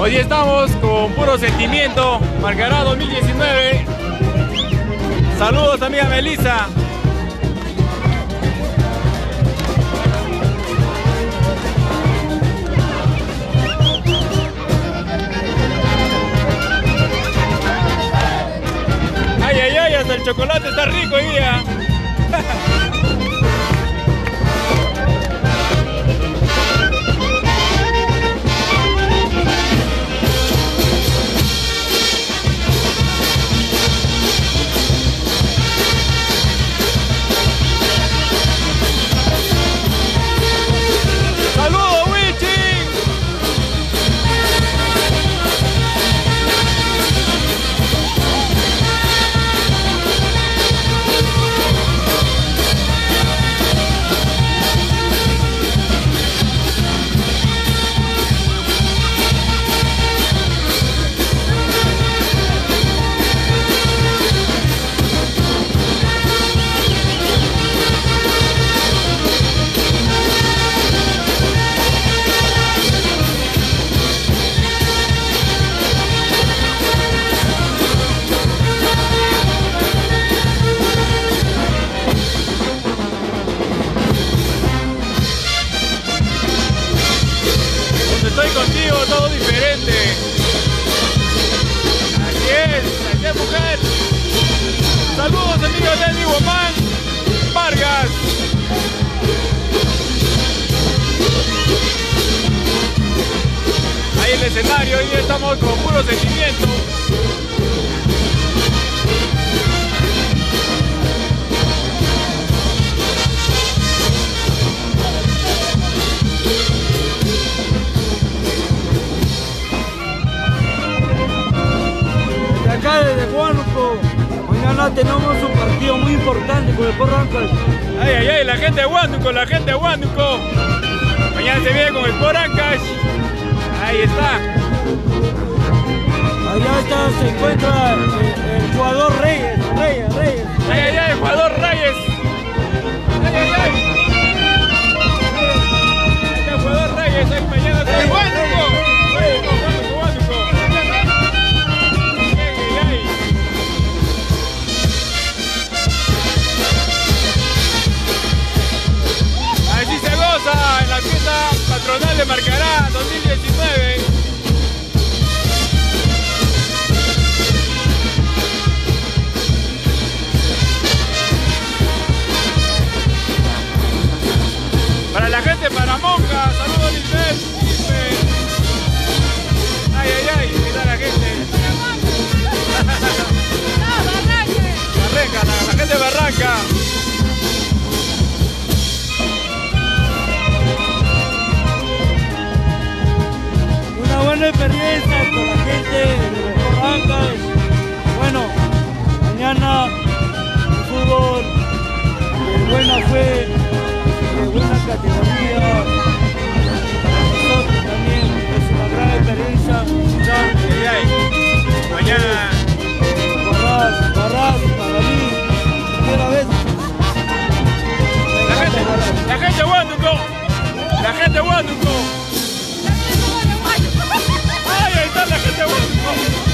Hoy día estamos con puro sentimiento, marcará 2019. Saludos amiga Melissa. Ay, ay, ay, hasta el chocolate está rico hoy día. Estoy contigo, todo diferente. Así es mujer. Saludos amigos de Guamán, Vargas. Ahí el escenario, hoy estamos con puro sentimiento. Desde Huánuco, mañana tenemos un partido muy importante con el Sport Ancash. Ay, ay, ay, la gente de Huánuco, la gente de Huánuco. Mañana se viene con el Sport Ancash. Ahí está. Allá está, se encuentra el jugador Reyes. Ay, ay, ay, el jugador Reyes. Ay, ay, ay. El jugador Reyes, ahí mañana se viene. Huánuco. En la fiesta patronal de Marcará 2019. Para la gente para Monja, saludos Lisbeth. Ay, ay, ay, ¿qué tal la gente? Barranca, la gente de Barranca. Buena experiencia con la gente de los Ancash. Bueno, mañana el fútbol de buena fe, de buena categoría. Para nosotros también es una gran experiencia. Mañana Barras, para mí, primera vez. La gente de Huánuco, la gente de Huánuco. Ahí está la gente de Huánuco.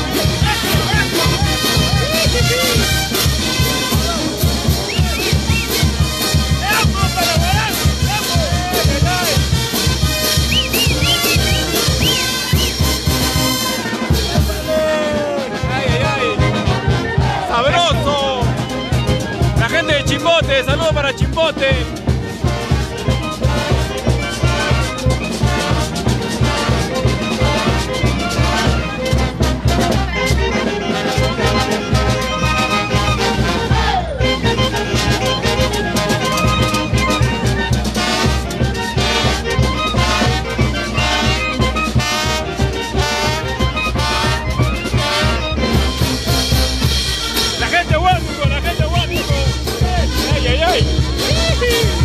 Ay, ay, ay. Sabroso. La gente de Chimbote, saludos para Chimbote. La gente de Huánuco. Ay, ay, ay.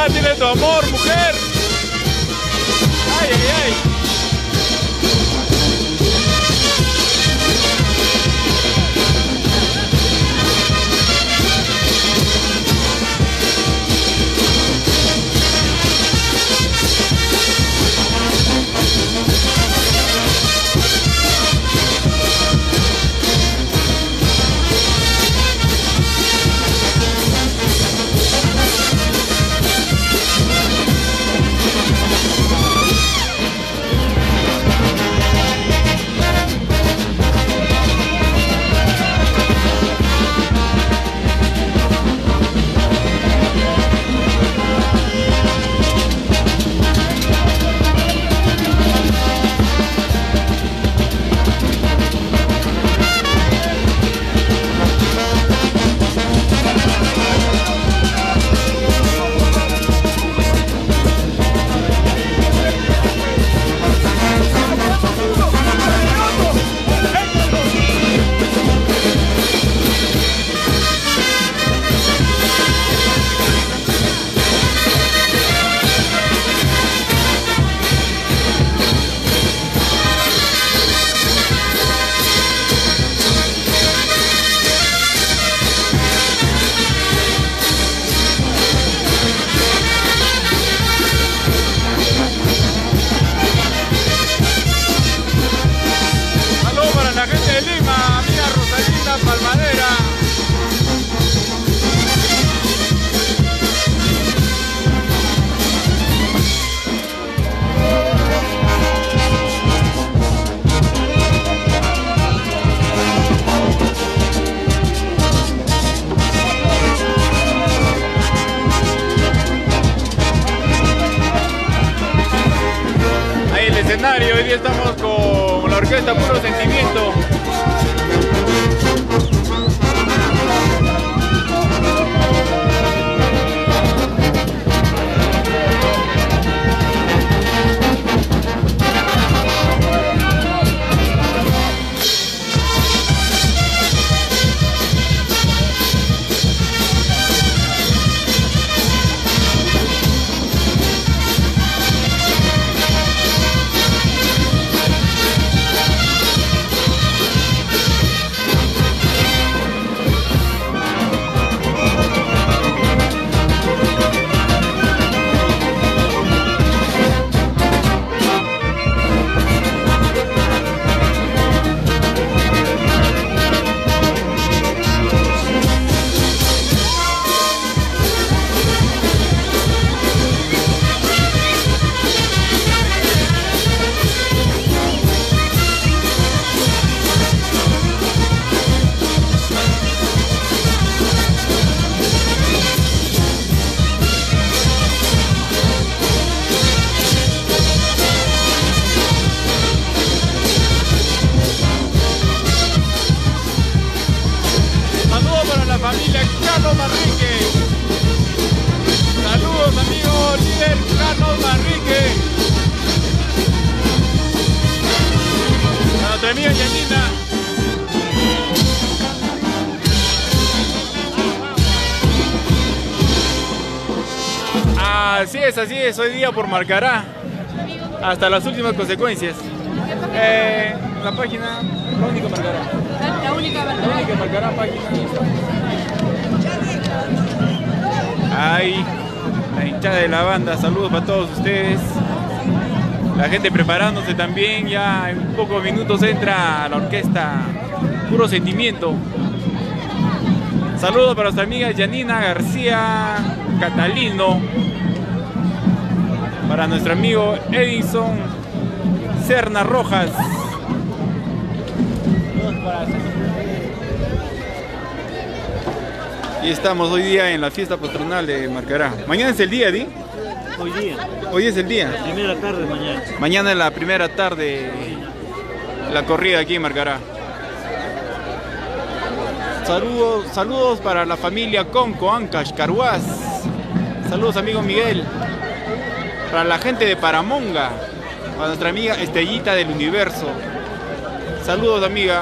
Dile tu amor, mujer. Ay, ay, ay. Palmadera. Ahí el escenario, hoy día estamos con la orquesta Puro Sentimiento. Familia Carlos Manrique. Saludos, amigo líder Carlos Manrique. A nuestra amiga Yanina. Así es, hoy día por Marcará. Hasta las últimas consecuencias. La página, la única Marcará. La única Marcará. La única Marcará página. Ahí, la hinchada de la banda, saludos para todos ustedes. La gente preparándose también, ya en pocos minutos entra la orquesta Puro Sentimiento. Saludos para nuestra amiga Yanina García Catalino. Para nuestro amigo Edison Serna Rojas. Y estamos hoy día en la fiesta patronal de Marcará. Mañana es el día, ¿di? Hoy día. Hoy es el día. Primera tarde mañana. Mañana es la primera tarde la corrida aquí en Marcará. Saludos para la familia Conco, Ancash, Caruás. Saludos, amigo Miguel. Para la gente de Paramonga. Para nuestra amiga Estellita del Universo. Saludos, amiga.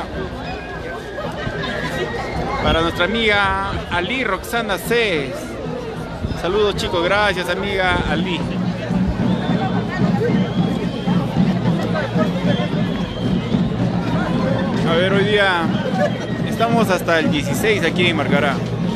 Para nuestra amiga Ali Roxana C. Saludos chicos, gracias amiga Ali. A ver, hoy día estamos hasta el 16 aquí en Marcará.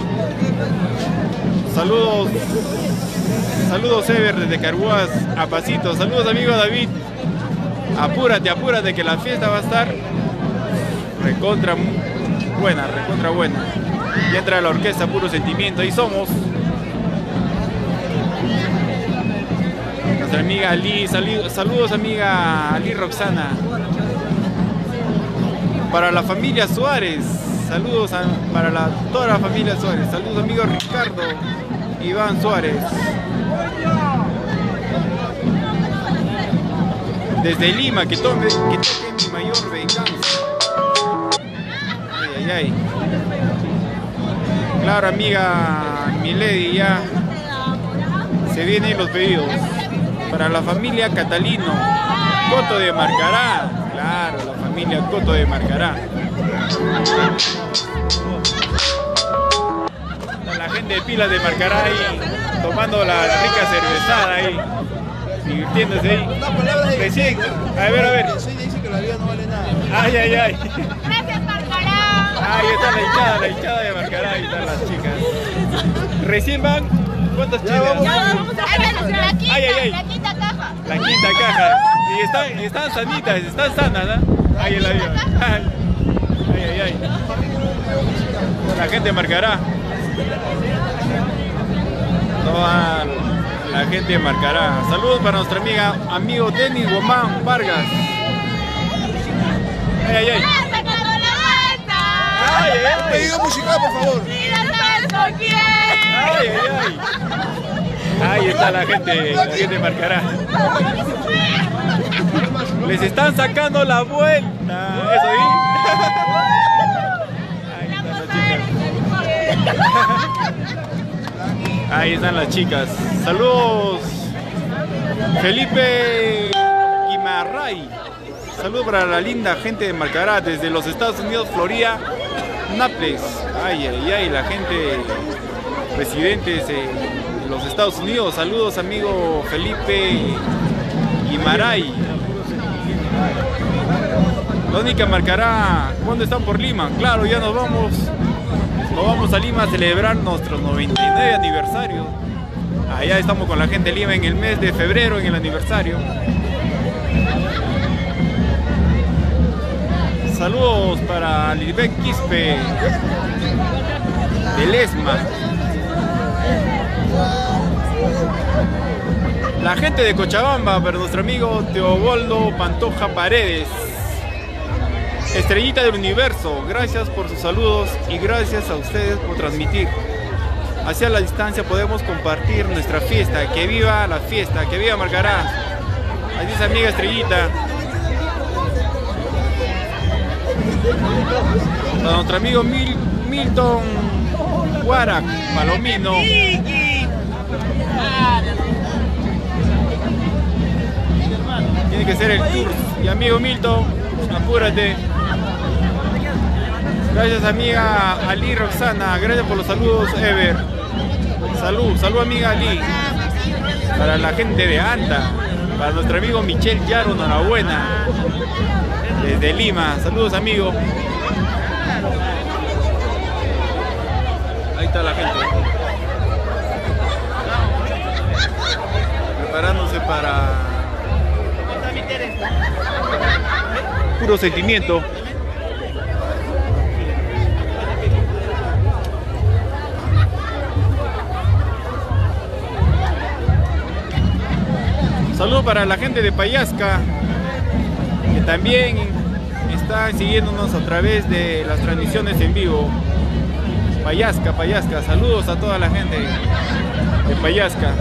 Saludos, saludos Ever desde Carhuaz, a pasito. Saludos amigo David. Apúrate, apúrate que la fiesta va a estar recontra buena, recontra buena. Y entra la orquesta Puro Sentimiento, ahí somos. Nuestra amiga Ali, saludos amiga Ali Roxana. Para la familia Suárez, saludos para toda la familia Suárez. Saludos amigo Ricardo, Iván Suárez. Desde Lima, que toque mi mayor venganza. Ay, ay, ay. Claro amiga Milady, ya se vienen los pedidos. Para la familia Catalino, Coto de Marcará. Claro, la familia Coto de Marcará. La gente de Pilas de Marcará ahí, tomando la rica cervezada ahí, divirtiéndose ahí. Recién, a ver. Dice que la vida no vale nada. Ay, ay, ay. Gracias, Marcará. Ahí está la hinchada de Marcará, ahí están las chicas. Recién van, ¿cuántas chicas? Vamos a Ay. la quinta caja. La quinta caja. Y están sanitas, están sanas, ¿no? Ahí el avión. Ay. La gente Marcará. Toda la gente Marcará. Saludos para nuestra amigo Denis Gomán Vargas. Ay. Un pedido musical, por favor. Sí, no sabes con quién. Ay. Ahí está la gente Marcará. Les están sacando la vuelta. Eso ahí. Ahí están las chicas. Saludos. Felipe Guimarray. Saludos para la linda gente de Marcará desde los Estados Unidos, Florida, Naples. Ay, la gente residentes de los Estados Unidos. Saludos amigo Felipe Guimarães. La única Marcará, ¿cuándo están por Lima? Claro, ya nos vamos a Lima a celebrar nuestro 99 aniversario. Allá estamos con la gente de Lima en el mes de febrero, en el aniversario. Saludos para Lisbeth Quispe de Lesma. La gente de Cochabamba, para nuestro amigo Teobaldo Pantoja Paredes. Estrellita del Universo, gracias por sus saludos y gracias a ustedes por transmitir. Hacia la distancia podemos compartir nuestra fiesta. Que viva la fiesta, que viva Marcará. Así es amiga Estrellita. A nuestro amigo Milton Guarac Palomino. Tiene que ser el tour. Y amigo Milton, apúrate. Gracias amiga Ali Roxana. Gracias por los saludos, Ever. Salud amiga Ali. Para la gente de Anta. Para nuestro amigo Michel Yaro, enhorabuena. Desde Lima. Saludos amigo. Ahí está la gente. Preparándose para Puro Sentimiento. Saludos para la gente de Payasca, que también están siguiéndonos a través de las transmisiones en vivo. Payasca, saludos a toda la gente de Payasca.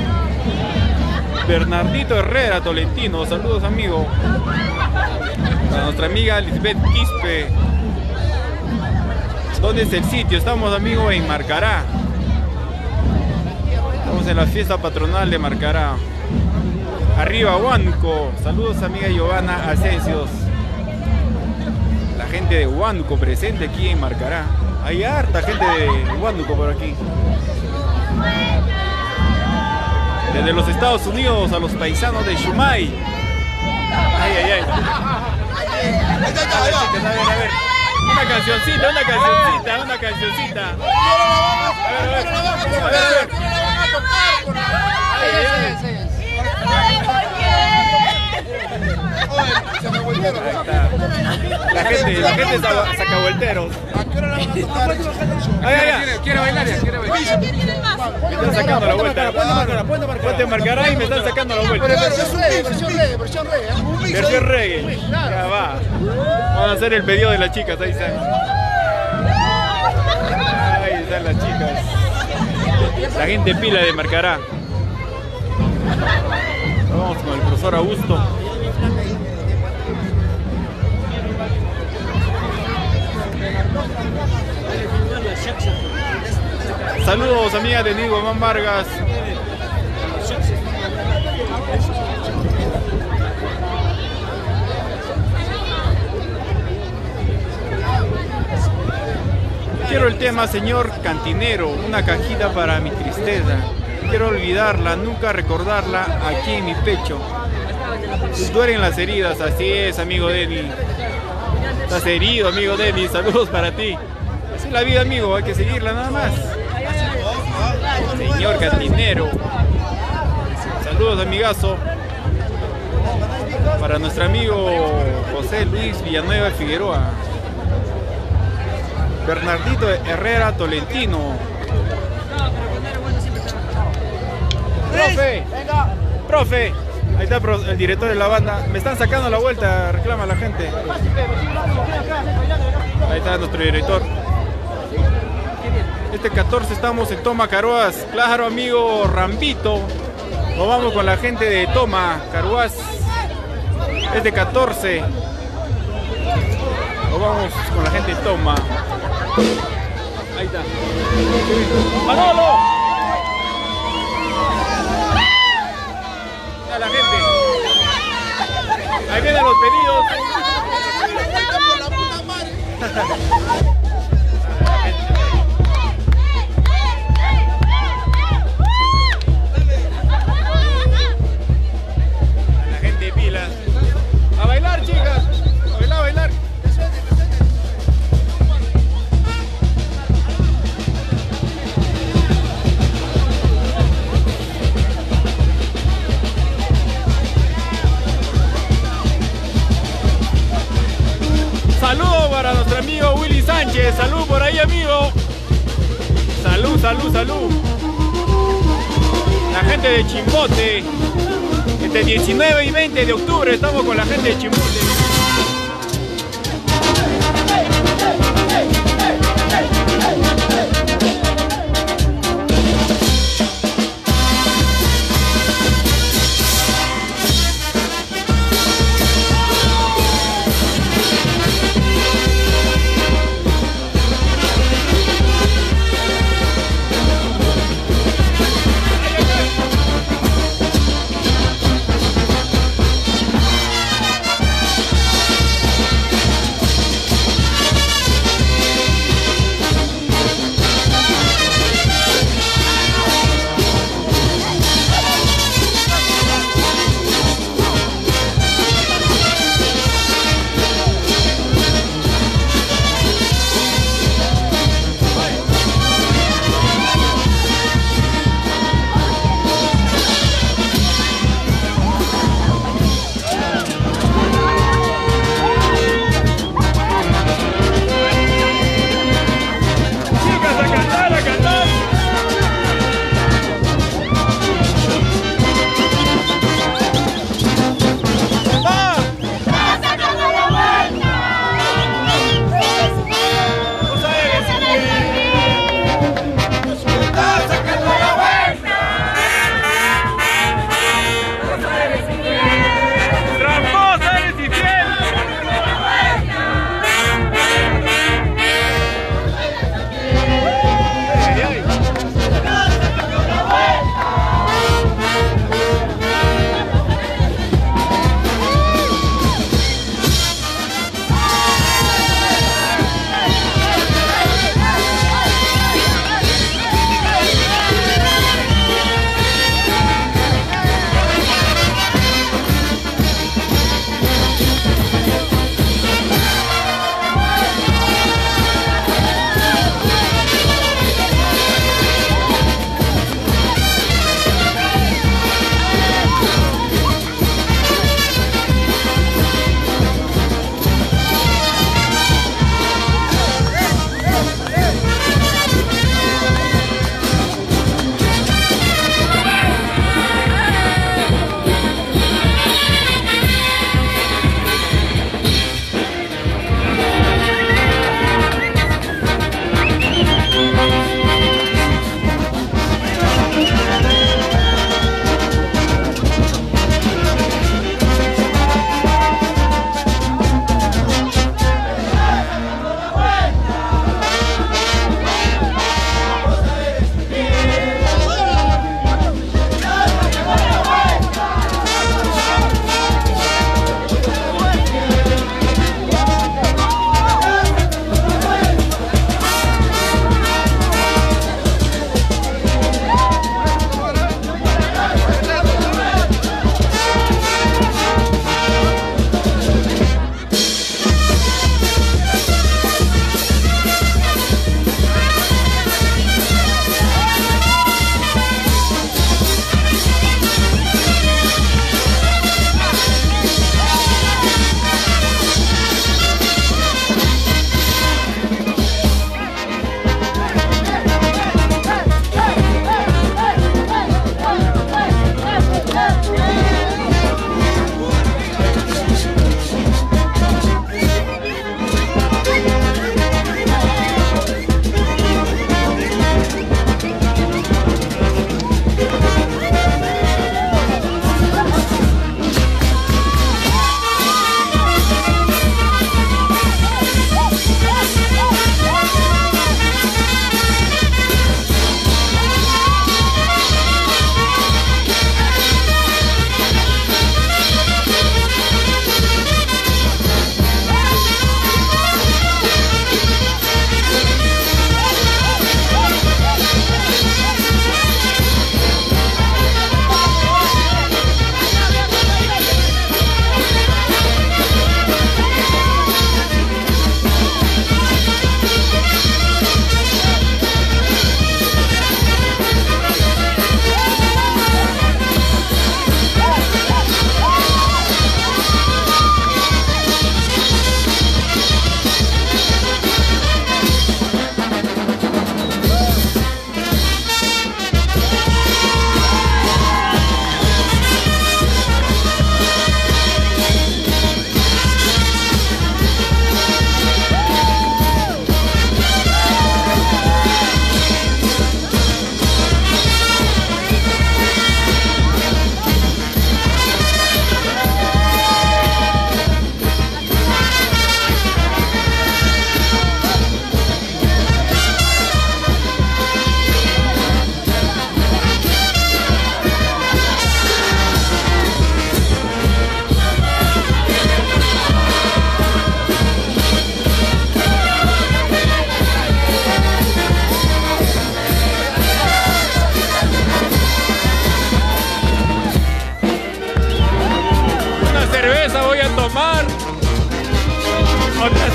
Bernardito Herrera Tolentino, saludos amigo. A nuestra amiga Lisbeth Quispe. ¿Dónde es el sitio? Estamos amigo en Marcará. Estamos en la fiesta patronal de Marcará. Arriba Huánuco, saludos amiga Giovanna Asencios. La gente de Huánuco presente aquí en Marcará. Hay harta gente de Huánuco por aquí. Desde los Estados Unidos a los paisanos de Shumay. Ay, ay, ay. A ver, chicas, a ver. Una cancioncita. A ver. Ay, ay, ay. La gente sacavuelteros. Quiere bailar. Me están sacando la vuelta. Ponte marcará y me están sacando la vuelta. Versión reggae. Ya va. Vamos a hacer el pedido de las chicas. Ahí están. Ahí están las chicas. La gente pila de marcará. Vamos con el profesor Augusto. Saludos, amigas de Nigo Man Vargas. Quiero el tema Señor Cantinero, una cajita para mi tristeza. Quiero olvidarla, nunca recordarla aquí en mi pecho. Duelen las heridas, así es, amigo Denny. Estás herido, amigo Denny, saludos para ti. Así es la vida, amigo, hay que seguirla nada más. Señor Cantinero. Saludos, amigazo. Para nuestro amigo José Luis Villanueva Figueroa. Bernardito Herrera Tolentino. Profe. Ahí está el director de la banda. Me están sacando la vuelta, reclama la gente. Ahí está nuestro director. Este 14 estamos en Toma Caruás. Claro, amigo Rambito. Nos vamos con la gente de Toma Caruás. Este 14. Nos vamos con la gente de Toma. Ahí está. ¡Manolo! A la gente. Ahí vienen los pedidos. La gente pila. A bailar, chicas. A bailar. Saludos para nuestro amigo Willy Sánchez. Salud por ahí, amigo. Salud. La gente de Chimbote. Este 19 y 20 de octubre estamos con la gente de Chimbote.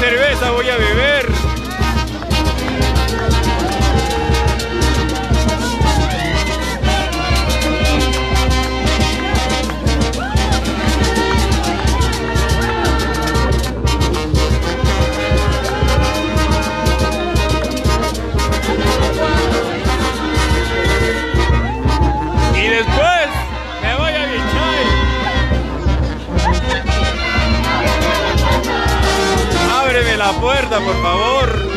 cerveza voy a beber. Y después me voy a Vichay. Ábreme la puerta, por favor.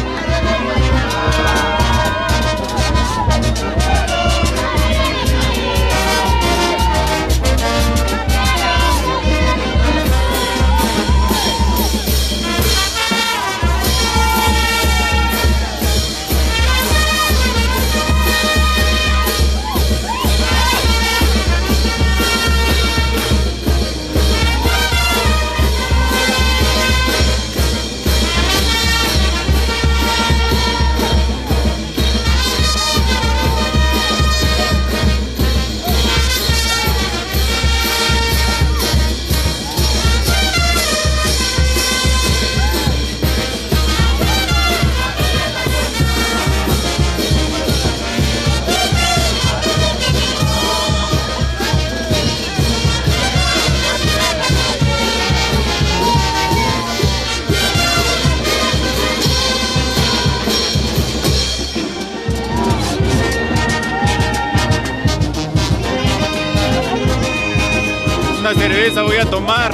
Una cerveza voy a tomar.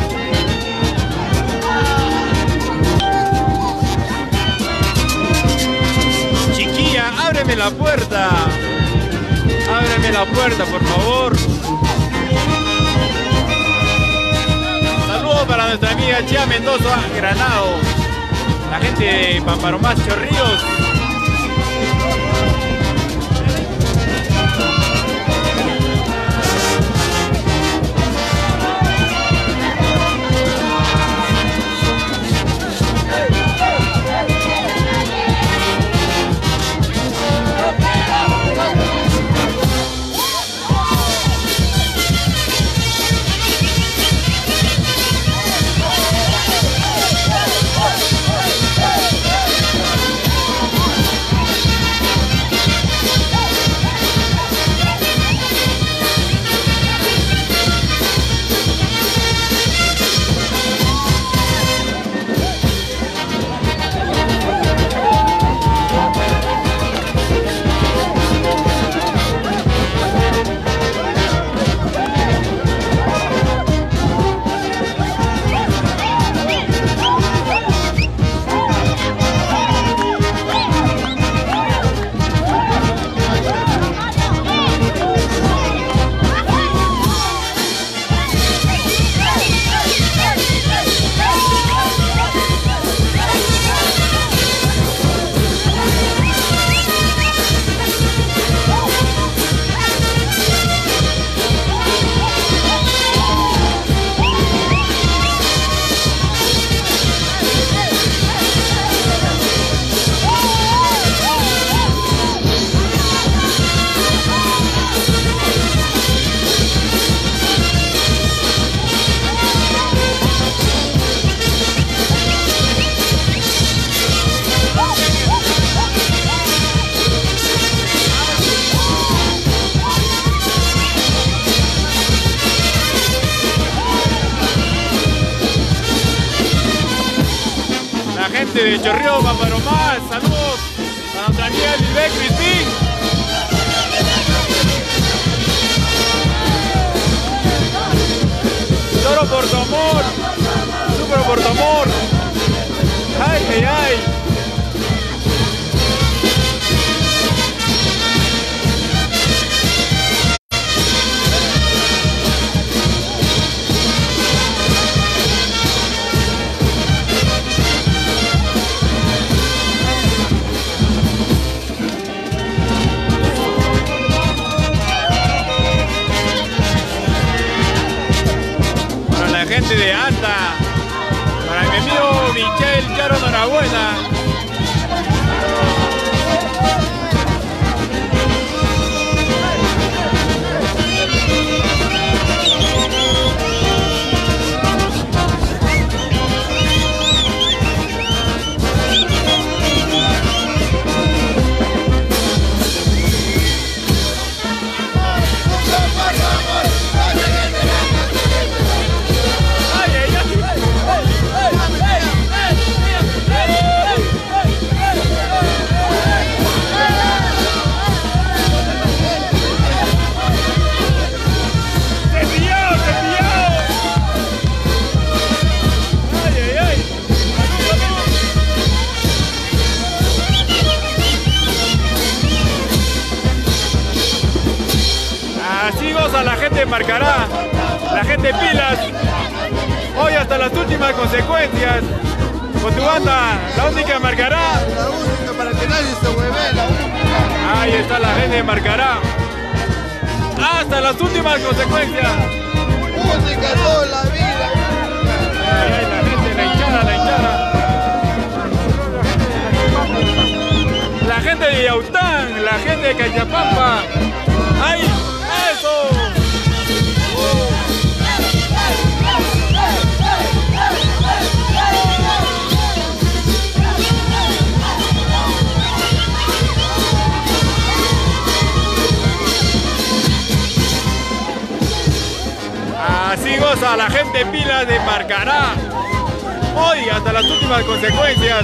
Chiquilla, ábreme la puerta. Ábreme la puerta, por favor. Saludos para nuestra amiga Chia Mendoza Granado. La gente de Pamparomás Chorrillos. Gente de Chorrillos, Pamparomás, saludos a nuestra amiga Lisbeth Cristín. Lloro por tu amor, sufro por tu amor. Ay, ay, ay. Gente de Anta, para mi amigo gente de Marcará, la gente pilas. Hoy hasta las últimas consecuencias. Con tu banda, la única de Marcará. La única para que nadie se hueve, la única. Ahí está la gente de Marcará. Hasta las últimas consecuencias. Única toda la vida. Ahí la gente, la hinchada, la hinchada. La gente de Yaután, la gente de Cachapampa. ¡Ay! ¡Eso! Así goza la gente pila de Marcará. Hoy hasta las últimas consecuencias.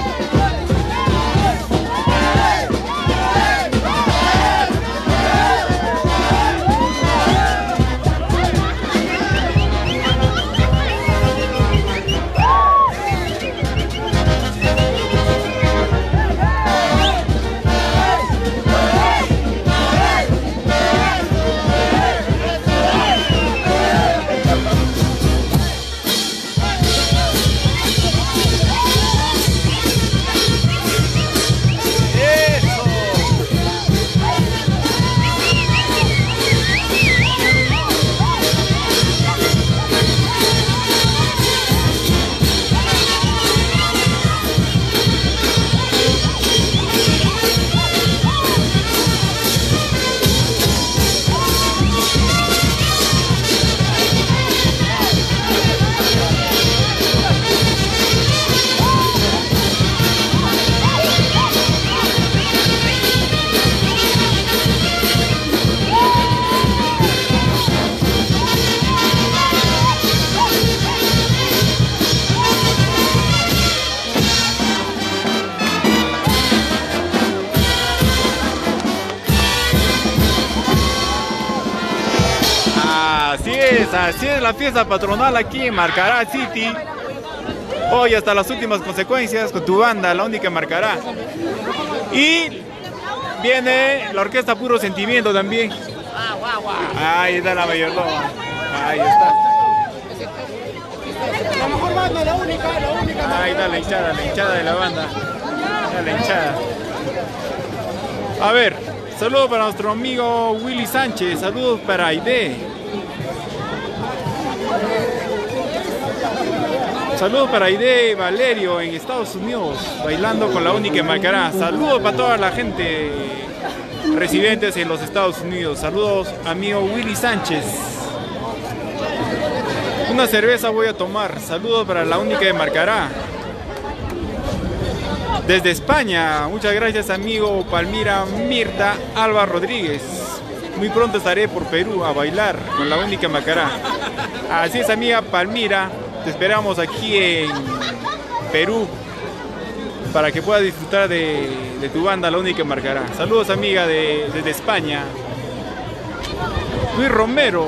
Así es la fiesta patronal aquí en Marcará City. Hoy hasta las últimas consecuencias con tu banda, la única en Marcará. Y viene la orquesta Puro Sentimiento también. Ahí está la mayordomía. Ahí está. La mejor banda, la única. Ahí está la hinchada de la banda. La hinchada. A ver, saludos para nuestro amigo Willy Sánchez. Saludos para Aide. Saludos para Aide Valerio en Estados Unidos, bailando con la única en Marcará. Saludos para toda la gente residentes en los Estados Unidos. Saludos, amigo Willy Sánchez. Una cerveza voy a tomar. Saludos para la única de Marcará. Desde España, muchas gracias, amigo Palmira Mirta Alba Rodríguez. Muy pronto estaré por Perú a bailar con la única en Marcará. Así es, amiga Palmira. Te esperamos aquí en Perú para que puedas disfrutar de tu banda, la única en Marcará. Saludos, amiga desde España. Luis Romero.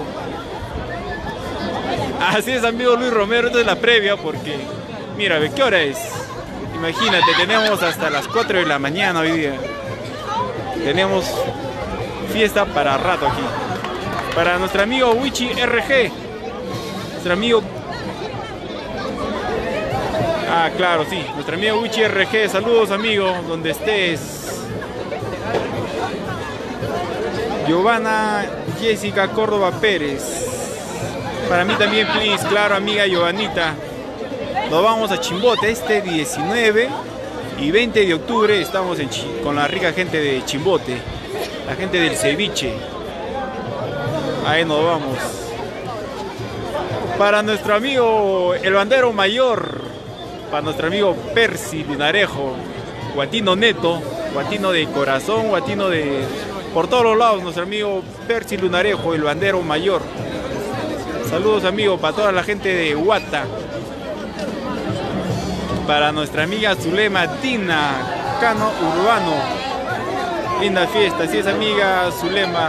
Así es, amigo Luis Romero. Esta es la previa porque, mira, ¿qué hora es? Imagínate, tenemos hasta las 4 de la mañana hoy día. Tenemos fiesta para rato aquí. Para nuestro amigo Wichi RG. Nuestro amigo... Ah, claro, sí. Nuestro amigo Wichi RG. Saludos, amigo, donde estés. Giovanna Jessica Córdoba Pérez. Para mí también, please. Claro, amiga Giovanita. Nos vamos a Chimbote este 19 y 20 de octubre. Estamos con la rica gente de Chimbote. La gente del ceviche. Ahí nos vamos. Para nuestro amigo el bandero mayor. Para nuestro amigo Percy Lunarejo, guatino neto, guatino de corazón, guatino de... por todos los lados, nuestro amigo Percy Lunarejo, el bandero mayor. Saludos, amigo, para toda la gente de Huata. Para nuestra amiga Zulema Tina, Cano Urbano. Linda fiesta, así es, amiga Zulema.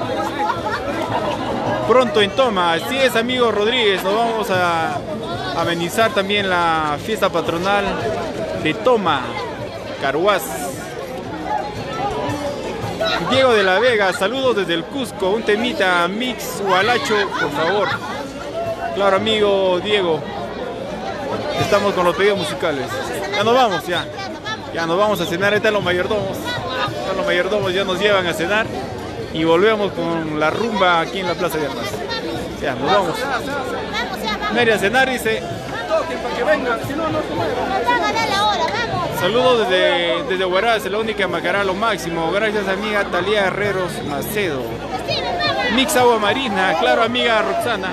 Pronto en Toma, así es, amigo Rodríguez, nos vamos a amenizar también la fiesta patronal de Toma, Carhuaz. Diego de la Vega, saludos desde el Cusco. Un temita Mix Hualacho, por favor. Claro, amigo Diego. Estamos con los pedidos musicales. Ya nos vamos, ya. Ya nos vamos a cenar. Ahí están los mayordomos. Los mayordomos ya nos llevan a cenar. Y volvemos con la rumba aquí en la Plaza de Armas. Ya, nos vamos. Mary a cenar, dice. Para que vengan, si no, no se mueven. Saludos desde Huaraz, la única Macará, lo máximo. Gracias, amiga Talía Herreros Macedo. Mix Agua Marina, claro, amiga Roxana.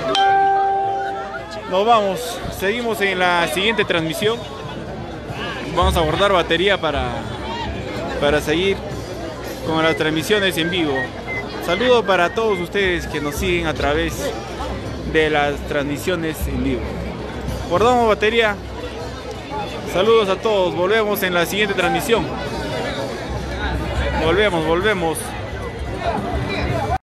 Nos vamos, seguimos en la siguiente transmisión. Vamos a guardar batería para seguir con las transmisiones en vivo. Saludos para todos ustedes que nos siguen a través de las transmisiones en vivo. Guardamos batería. Saludos a todos. Volvemos en la siguiente transmisión. Volvemos.